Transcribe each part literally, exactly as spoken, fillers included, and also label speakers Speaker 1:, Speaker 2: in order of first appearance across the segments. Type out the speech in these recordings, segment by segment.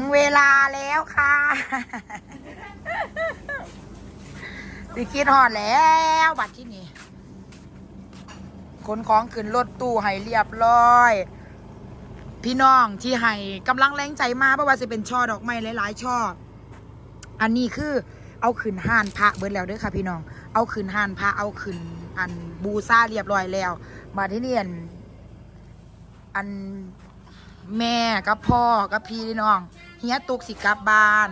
Speaker 1: เวลาแล้วค่ะสิคิดฮอดแล้วบัดที่นี่ขนของขึ้นรถตู้ให้เรียบร้อยพี่น้องที่ให้กำลังแรงใจมาเพราะว่าจะเป็นช่อดอกไม้หลายๆช่ออันนี้คือเอาขึ้นห่านพระเบิดแล้วเด้อค่ะพี่น้องเอาขึ้นห่านพระเอาขึ้นอันบูชาเรียบร้อยแล้วมาที่นี่อันแม่กับพ่อกับพี่น้องเฮียตุกสิกลับบ้าน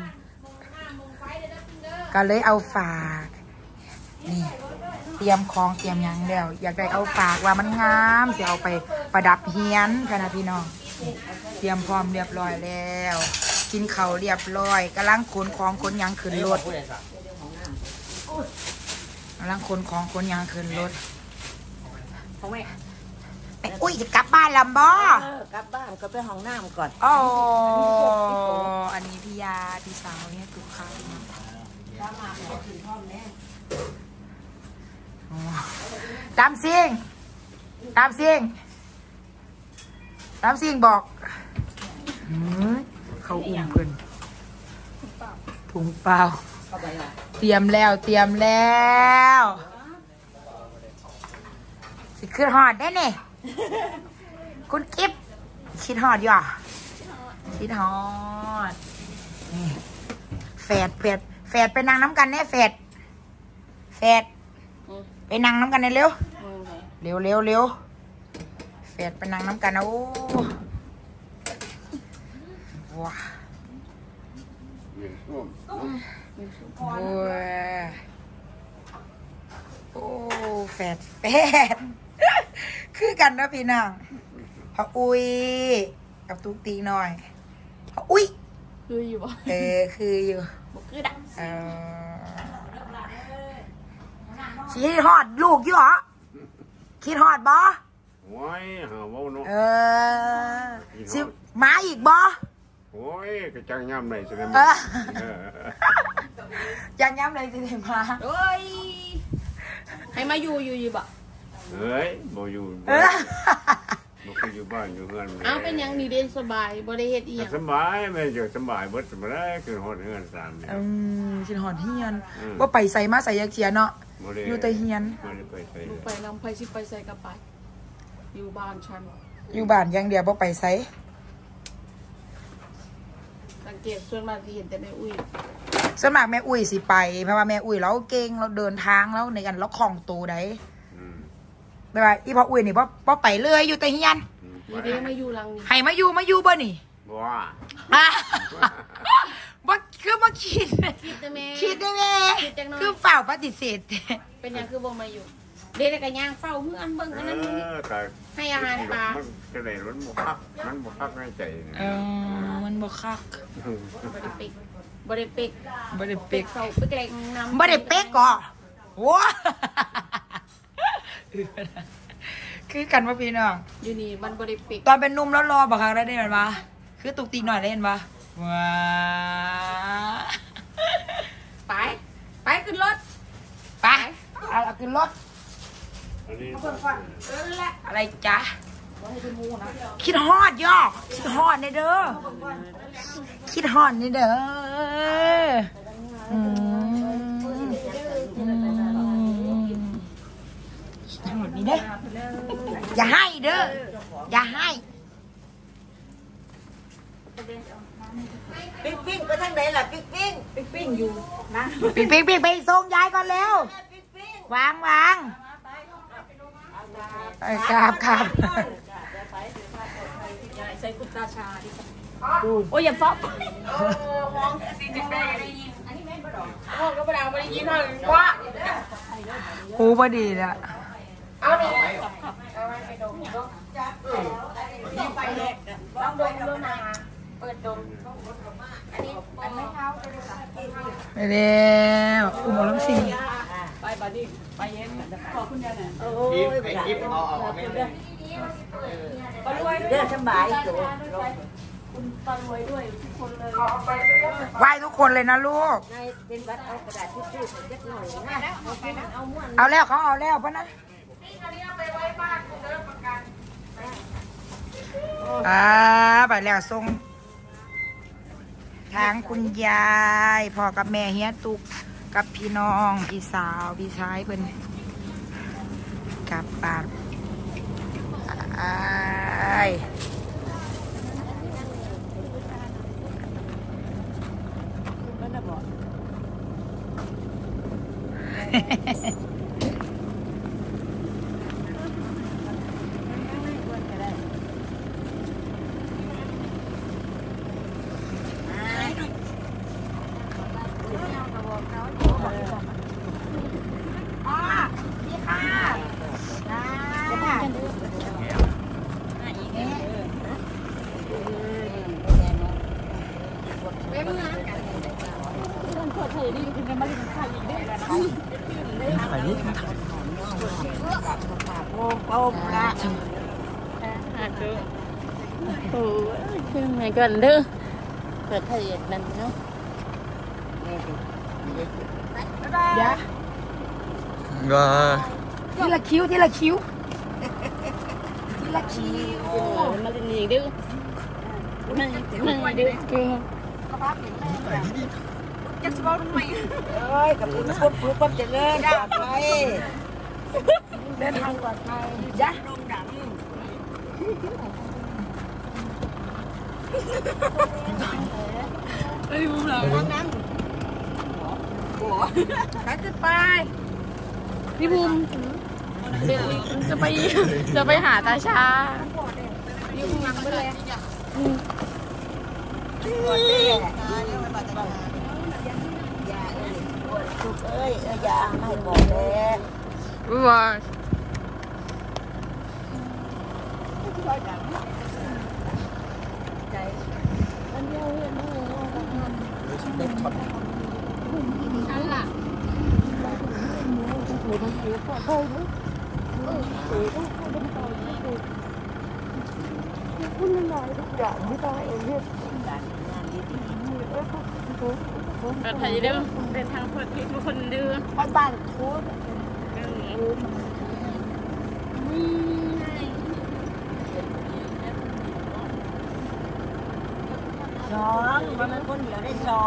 Speaker 1: ก็เลยเอาฝากนี่เตรียมของเตรียมยังแล้วอยากได้เอาฝากว่ามันงามจะเอาไปประดับเฮียนค่ะนะพี่น้องเตรียมพร้อมเรียบร้อยแล้วกินข้าวเรียบร้อยกำลังขนของขนยังขึ้นรถกำลังขนของขนยังขึ้นรถไปอุ้ยจะกลับบ้านลำบ่
Speaker 2: กลับบ้านก็ไปห้องน้ำก่อน
Speaker 1: อ๋ออันนี้พี่ยาพี่สาวเนี่ยตุกข้าวตามซิงตามซิงตามซิงบอกเขาอุ้มเพิ่นถุงเปล่าเตรียมแล้วเตรียมแล้วสิขึ้นหอดได้เนี่ยคุณกิ๊บคิดหอดอยู่อ่ะคิดหอดนี่แฝดแฝดแฝดไปนั่งน้ำกันเนี่ยแฝดแฝดไปนั่งน้ำกันเนี่ยเร็วเร็วเร็วเร็วแฝดไปนั่งน้ำกันนะโอ้ว้าโอ้โอ้แฝดแฝดคือกันนะพี่น้องพออุ้ยกับตุ๊กตีหน่อยพออุ้ย
Speaker 3: คืออยู่บ่
Speaker 1: เออคืออยู่
Speaker 3: บ่คือดัก
Speaker 1: เออชี้ฮอดลูกอยู่เหรอคิดฮอดบ่
Speaker 4: โอ้ยหาว่าเนาะ
Speaker 1: เออสิมาอีกบ่
Speaker 4: โอ้ยกระจังย่ำไหนจะได้
Speaker 1: มาจังย่ำไหนจะได้มา
Speaker 3: โอ้ยให้มาอยู่อยู่อยู่บ่
Speaker 4: เฮ้ยบ่อยู่บ่คืออยู่บ้านอยู่เฮือน
Speaker 3: เอาเป็นยังนี่เด่นสบายบ่ได้เฮ็ดอีหยัง
Speaker 4: สบายแม่เจอสบายเบิดบ่ได้คือฮอดเฮือนสามเนี่ย
Speaker 1: อืมสิฮอดเฮียนบ่ไปใส่มาใส่ยักเขียเนาะอยู่แต่เฮียน
Speaker 4: บ่ได้ไปใส่
Speaker 3: ไปนำไปสิไปใส่กับไปอยู่บ้านฉัน
Speaker 1: อยู่บ้านอย่างเดียวบ่ไปใส่
Speaker 3: สังเกตส่วนมากที่เห็นแต่แม่อุ้ย
Speaker 1: ส่วนมากแม่อุ้ยสิไปเพราะว่าแม่อุ้ยเราเก่งเราเดินทางแล้วในกันเราคล่องตัวได้ไม่ว่าอีพ่ออุ้ยนี่บ่บ่ไปเลยอยู่แต่เฮียน
Speaker 3: นี่เด้มาอยู่หลังนี่
Speaker 1: ให้มาอยู่มาอยู่บ่นี่
Speaker 4: บ่
Speaker 1: บ่คือบ่คิด
Speaker 3: คิดได้แม่
Speaker 1: คิดได้แม่คือเฝ้าปฏิเสธ
Speaker 3: เป็นยังคือบ่มาอยู่เด็กก็ย่างเฝ้าเฮือนเบิ่งอันนั้นนี่ให้อาหารปลา
Speaker 4: มันจะได้มันบ่คักมันบ่คักในใจ
Speaker 1: เออมันบ่คัก
Speaker 3: บ่ได้ปิกบ่ได้ปิก
Speaker 1: บ่ได้ปิก
Speaker 3: เฝ้าปิกแรงน้ำ
Speaker 1: บ่ได้ปิกก่อว้าคือกันว่าพี่น้อง
Speaker 3: อยู่นี่มันบ่ได้ปิก
Speaker 1: ตอนเป็นนุ่มแล้วรอบ่ครั้งได้ได้มั้ยบ่คือตุกติกหน่อยได้เห็นบ่ว้า
Speaker 3: ไปไปขึ้นรถ
Speaker 1: ไปเอาขึ้นรถอะไรจ๊ะคิดฮอดย่อคิดฮอดในเด้อคิดฮอดในเด้อคิดฮอดนี่เด้ออย่าให้เด้ออย่าให้
Speaker 2: ปิ๊งปิ๊งไปทางไหนล่ะปิ๊งปิ๊งปิ๊งปิ๊งอยู่นะ
Speaker 1: ปิ๊งปิ๊งปิ๊งไปส่งยายก่อนแล้ววางวางครับครับ
Speaker 3: ใส่กุตาชาดิโอ้ยอย่าฟ้องมองสิจะได้ได้ยินอันนี้แม่นบ่ดอกมองก็บ่ได้บ่ได้ยินเท่านั้นว่า
Speaker 1: หูบ่ดีละ
Speaker 3: เอาดิเอาไปดมดมจับต้องไปแรกต้องดมด้วยนะเปิดดมอันนี้อันไม่เท้า
Speaker 1: ไปแล้วอุ้มล้ำสิ
Speaker 3: ไปบัดนี้ไปเย็นขอบคุณยายนะโอ้
Speaker 2: ยไปกินเอาเอาไม่ได้ปารวยเรื่องสบายตัว
Speaker 3: คุณปารวยด้วยทุกคนเลย
Speaker 1: ไหว้ทุกคนเลยนะลูก
Speaker 2: เป็นวัดเอากระดาษทิชชู่เล็กหน่อยนะเอาม้วน
Speaker 1: เอาแล้วเขาเอาแล้วป่ะนะอ่าไปแล้วส่งทางคุณยายพ่อกับแม่เฮียตุกกับพี่น้องพี่สาวพี่ชายเพิ่นกลับบ้านอ้าย
Speaker 3: โอ้ยคือไงกันเด้อเปิดไทยนั่นเนาะ
Speaker 1: เดี๋ยวทีละคิ้วทีละคิ้วทีละคิ้ว
Speaker 3: มาเล่นอีกดื้อนั่งนั่งดื้อคือ
Speaker 1: จะสบายทำไมเอ้ยกับคุณควบคุมความเจริญปลอดภัยเดินทางปลอดภัยจ้ะลงดังเฮ้ยมึงเหรอวันนั้นโอ้ไปขึ้นไป
Speaker 3: พี่บุ๋มเดี๋ยวจะไปจะไปหาตาชาพี่บุ๋มนั่งไปเลย
Speaker 2: เอ้ยอย่าให้บอกเลย
Speaker 3: ว้าอันล่ะคุณมันน้อยทุกอย่างที่ต้องเองเรียกเปิดไทยเด้อเป็นทางเปิดที่ทุกคนดื้อ
Speaker 1: บ้านบ้านทุก
Speaker 2: สองมันเป็นคนเดียวได้สอง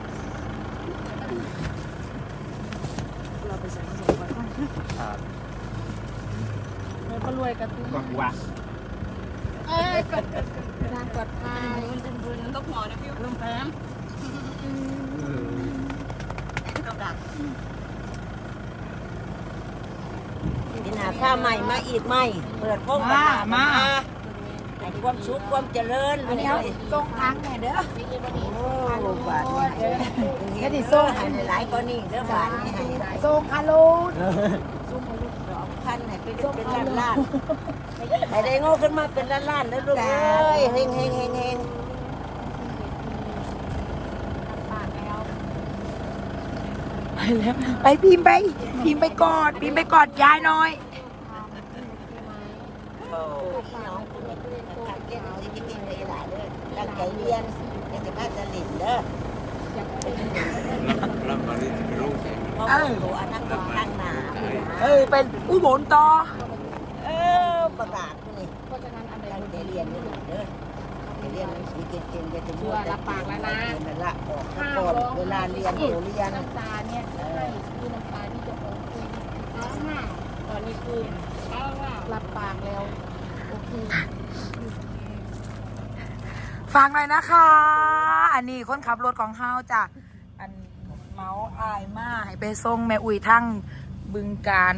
Speaker 3: แล้วก็รวยกันทุก
Speaker 4: ก็ว่า
Speaker 3: เอ้ยกดทางปลอดภัยมันจะบุญต้องหมอนะพี่ลมแพ้
Speaker 2: กินหาข้าวใหม่มาอีกไหมเปิดพวกมามาให้ความสุขความเจริญ
Speaker 1: อันนี้เขาส่งทางแม่เด้อ
Speaker 2: โอ้บาทนี่ก็ดิโซ่ให้หลายกว่านี้เด้อบาทนี่ให้
Speaker 1: ส่งฮาโล
Speaker 2: สองพันให้เป็นเป็นล้านล้านให้ได้โง่ขึ้นมาเป็นล้านล้านแล้วลูกเอ้ยเฮงเฮงเฮงเฮง
Speaker 1: ไปแล้วไปพิมพ์ไปพิมพ์ไปกอดพิมพ์ไปกอดยายหน่อย
Speaker 2: โอ้พี่น้องคุณทำเก่งจริงๆเลยหลานเด้อตั้งใจเรียนอย่าจะพลาดจะหลินเด้อ
Speaker 4: รับมาดิรู้
Speaker 2: เพราะว่าตัวอนาคตข้างหน้า
Speaker 1: เออเป็นอุบลต่อ
Speaker 2: เออประกาศนี่เพราะฉะนั้นอันใดตั้งใจเรียนนี่เด้อเรียนหนังสือเก่งๆจะเป็นตัวรับปากแล้วนะนั่นละออกก่อนเวลาเรียนโหเรียน
Speaker 3: น้ำตาเนี่ยให้คือน้ำตาที่จะออกคืออ้าวตอนนี้คือรับปากแล้วโอเค
Speaker 1: ฟังหน่อยนะคะ อันนี้คนขับรถของเฮาจ้ะอันเมาอายมาให้ไปส่งแม่อุ้ยทั้งบึงการ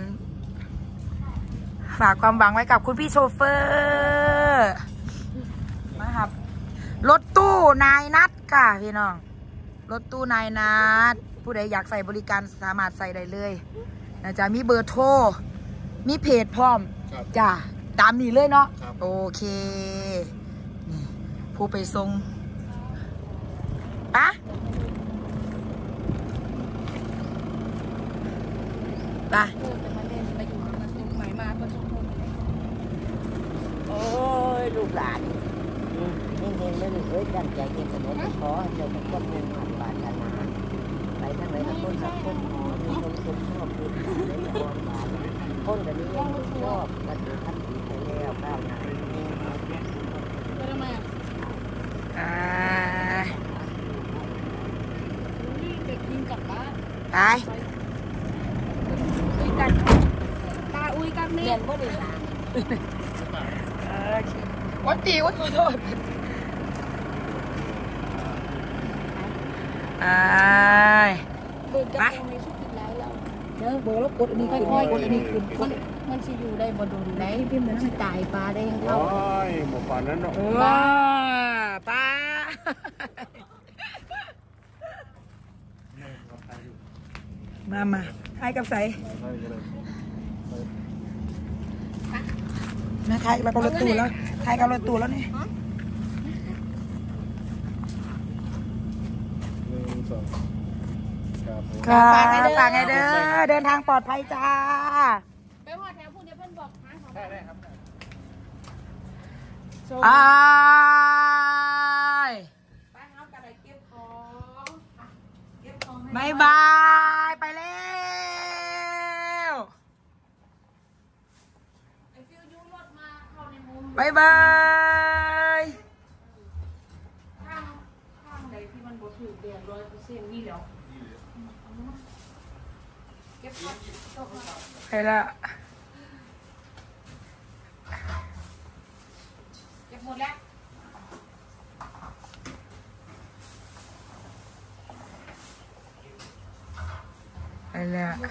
Speaker 1: ฝากความหวังไว้กับคุณพี่โชเฟอร์มาครับรถตู้นายนัดค่ะพี่น้องรถตู้นายนัดผู้ใดอยากใส่บริการสามารถใส่ได้เลยนะจ๊ะมีเบอร์โทรมีเพจพร้อมจ้ะตามนี้เลยเนาะโอเคนี่ผู้ไปส่งปะไป
Speaker 2: โอ้ยลูกหลานนี่เองไม่ได้เอ้ยตั้งใจเก็บขนมขอให้เจ้าทุกคนมีความปรารถนาไปทางไหนก็คนสักคนหมอมีคนคนชอบคุณในความปรารถนาคนแบบนี้ยังชอบมันดูทันทีไปแล้วก้าวหน้า
Speaker 1: อ่า
Speaker 3: กลับบ้าน
Speaker 1: ไป
Speaker 3: คุยกันตาอุ้ยกันนี่
Speaker 2: เรียนบ่ได้ล่ะ
Speaker 1: วันตีวันขอโทษไอ้
Speaker 3: เบิกกับในชุดกินไรแล้ว
Speaker 2: เด้อบ่แล้วกดอันนี้
Speaker 3: ค่
Speaker 2: ขึ้น
Speaker 3: อยๆ
Speaker 2: กดอันนี้ขึ้น
Speaker 3: มันมันสิอยู่ได้บ่โดนได้พี่มันสิตายปลาได้ยัง
Speaker 4: โอ้
Speaker 3: เข้าย
Speaker 4: หมดป่านนั้นเนาะ
Speaker 1: ว้าป้ามามาให้กับใสนะทายกับรถตู้แล้วทายกับรถตู้แล้วนี่ค่ะฝากไงเด้อเดินทางปลอดภัยจ้า
Speaker 3: ไปหอดแถวพูดเดี๋ยวเพิ่นบอกหาของ
Speaker 1: อ้าย
Speaker 3: ไปเอากระไดเก็บของเก็บของ
Speaker 1: บายบายไปแล้ว
Speaker 3: ไอ้ฟิวยูรถมาเข้าในมุม
Speaker 1: บายบาย
Speaker 3: ข้างข้างใดที่มันบ่ถูกแดดร้อยเปอร์เซ็นต์นี่แล้วเก็บของตกมา
Speaker 1: ไปละ
Speaker 3: เก็บหมดแล้ว
Speaker 1: ไปละ